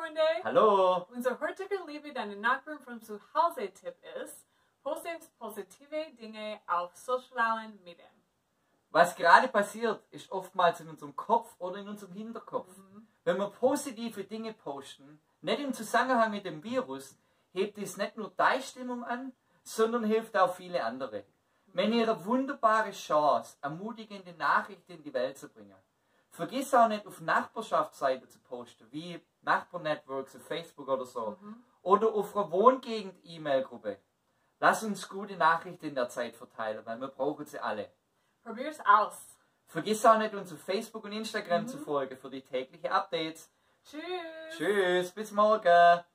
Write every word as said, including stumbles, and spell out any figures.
Freunde! Hallo! Unser heutiger Liebe deine Nachbarn von zu Hause Tipp ist, poste positive Dinge auf sozialen Medien. Was gerade passiert, ist oftmals in unserem Kopf oder in unserem Hinterkopf. Mhm. Wenn wir positive Dinge posten, nicht im Zusammenhang mit dem Virus, hebt es nicht nur deine Stimmung an, sondern hilft auch viele andere. Wenn ihr eine wunderbare Chance, ermutigende Nachrichten in die Welt zu bringen. Vergiss auch nicht auf Nachbarschaftsseiten zu posten, wie Nachbarnetworks auf Facebook oder so. Mhm. Oder auf einer Wohngegend-E-Mail-Gruppe. Lass uns gute Nachrichten in der Zeit verteilen, weil wir brauchen sie alle. Probier's aus. Vergiss auch nicht, uns auf Facebook und Instagram Mhm. zu folgen für die täglichen Updates. Tschüss. Tschüss, bis morgen.